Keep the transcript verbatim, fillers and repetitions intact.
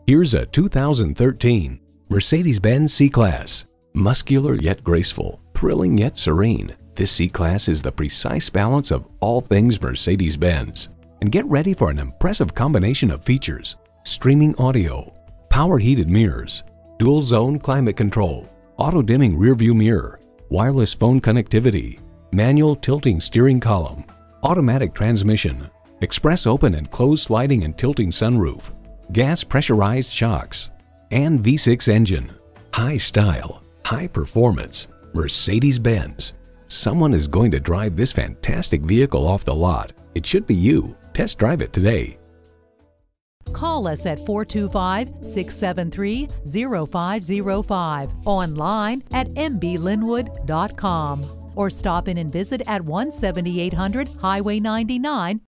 Here's a two thousand thirteen Mercedes-Benz C-Class. Muscular yet graceful, thrilling yet serene, this C-Class is the precise balance of all things Mercedes-Benz. And get ready for an impressive combination of features: streaming audio, power heated mirrors, dual zone climate control, auto-dimming rearview mirror, wireless phone connectivity, manual tilting steering column, automatic transmission, express open and closed sliding and tilting sunroof, gas pressurized shocks, and V six engine. High style, high performance, Mercedes-Benz. Someone is going to drive this fantastic vehicle off the lot. It should be you. Test drive it today. Call us at four two five, six seven three, zero five zero five, online at m b linwood dot com, or stop in and visit at one seventy-eight hundred Highway ninety-nine